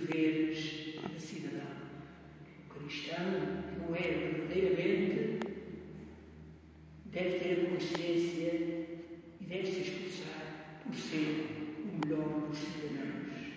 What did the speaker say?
deveres de cidadão. O cristão que o é verdadeiramente deve ter a consciência e deve se esforçar por ser o melhor dos cidadãos.